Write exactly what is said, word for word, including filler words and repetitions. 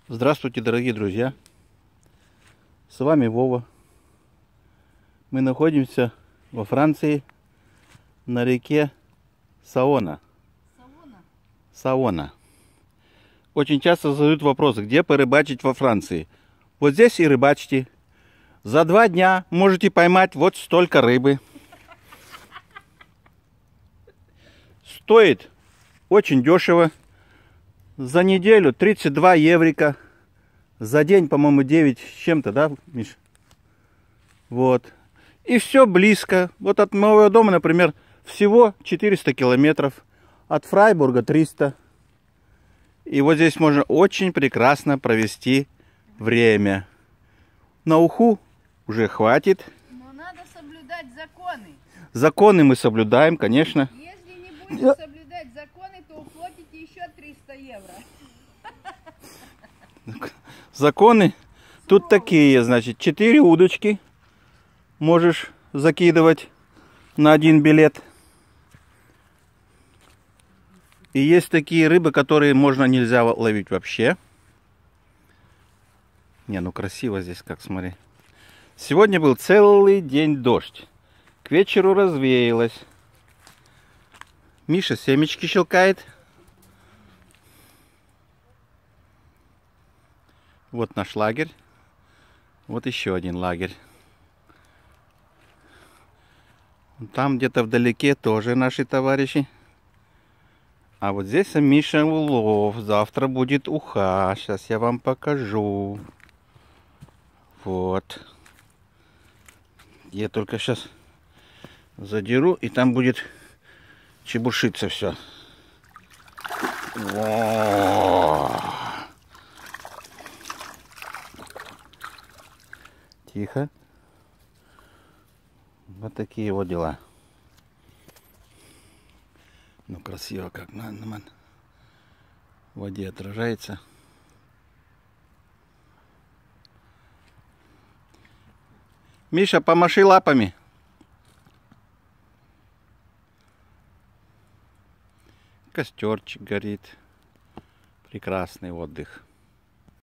Здравствуйте, дорогие друзья! С вами Вова. Мы находимся во Франции на реке Саона. Саона. Саона. Очень часто задают вопрос, где порыбачить во Франции. Вот здесь и рыбачьте. За два дня можете поймать вот столько рыбы. Стоит очень дешево. За неделю тридцать два еврика. За день, по-моему, девять с чем-то, да, Миш? Вот. И все близко. Вот от моего дома, например, всего четыреста километров. От Фрайбурга триста. И вот здесь можно очень прекрасно провести время. На уху уже хватит. Но надо соблюдать законы. Законы мы соблюдаем, конечно. Если не будете соблюдать законы, то уплатите еще триста евро. Законы тут такие, значит, четыре удочки можешь закидывать на один билет. И есть такие рыбы, которые можно нельзя ловить вообще. Не, ну красиво здесь, как, смотри. Сегодня был целый день дождь. К вечеру развеялось. Миша семечки щелкает. Вот наш лагерь. Вот еще один лагерь. Там где-то вдалеке тоже наши товарищи. А вот здесь Миша улов. Завтра будет уха. Сейчас я вам покажу. Вот. Я только сейчас задеру, и там будет чебушиться все. Тихо. Вот такие вот дела. Ну, красиво как на, на в воде отражается. Миша, помаши лапами. Костерчик горит. Прекрасный отдых.